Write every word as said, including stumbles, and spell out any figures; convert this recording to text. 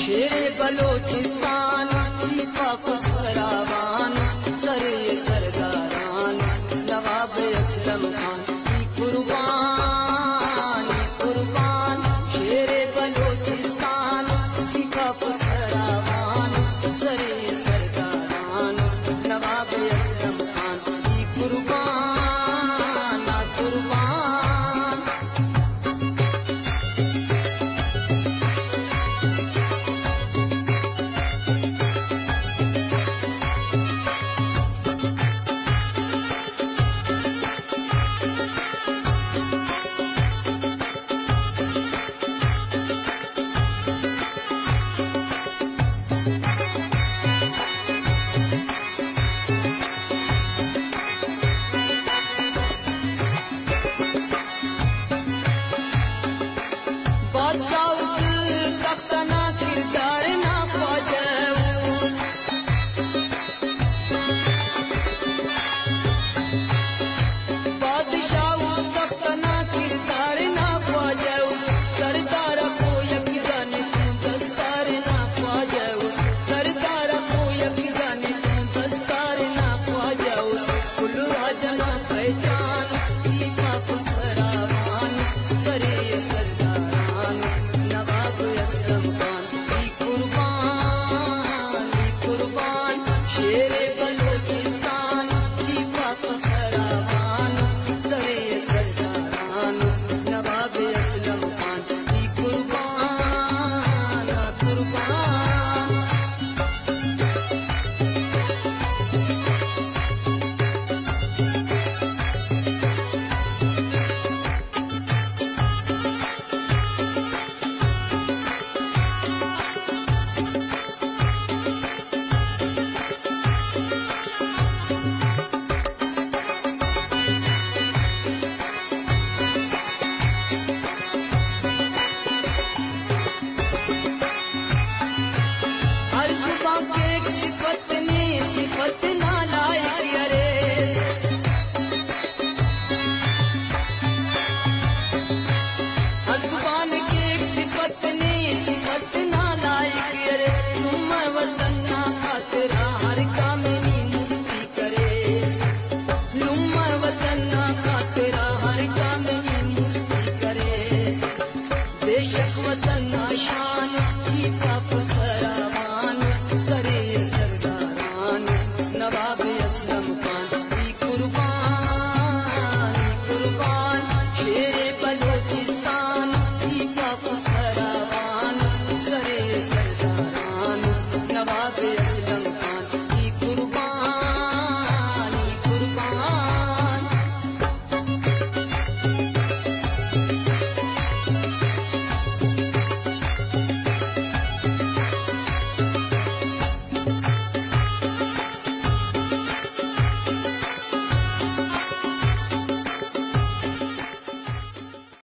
शेरे बलोचिस्तान दीपा फरावान सरे सरदारान नवाब असलम खान की कुर्बान कुर्बान। शेरे बलोचिस्तान दीपा फरावान सरे सरदारान नवाब असलम खान की कुर्बान कुर्बान। बादशाह उस तख्त ना किरदार ना ख्वाजा उस, बादशाह उस तख्त ना किरदार ना ख्वाजा उस, सरदार को यक जाने तू दस्तार ना ख्वाजा उस, सरदार को यक जाने तू दस्तार ना ख्वाजा उस। कुल राजना पहचान दीपा फरावान सरे सरदारान नवाब असलम खान की कुर्बान कुर्बान। शेरे बलोचिस्तान दीपा फरावान सरे सरदारान नवाब असलम खान की कुर्बान कुर्बान। एक सिफत ने सिफत ना लायक अरे, हर जुबान की एक सिफत ने सिफत ना लायक अरे। तुम वतन ना खातिरा हर काम नी मुफ्ती करे, तुम वतन ना खातिरा हर काम नी मुफ्ती करे। बेशक वतन ना शान दीपा फरावान सरे सरदारान नवाब असलम खान की कुर्बान कुर्बान। शेरे बलोचिस्तान दीपा फरावान सरे सरदारान नवाब असलम खान